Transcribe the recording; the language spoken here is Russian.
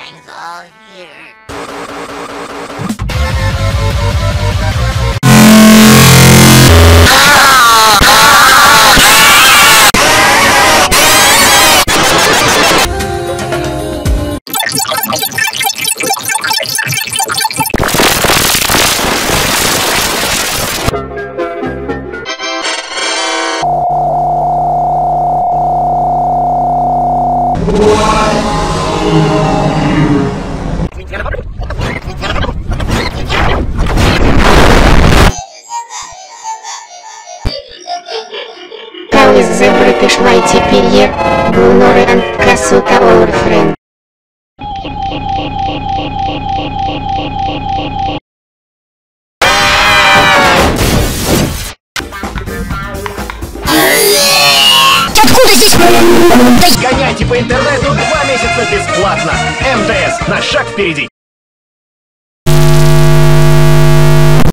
Everything's all here. How is the British YTPE? Bruno and Kasuta our friend. Откуда здесь? Гоняйте по интернету 2 месяца бесплатно. МТС, на шаг впереди.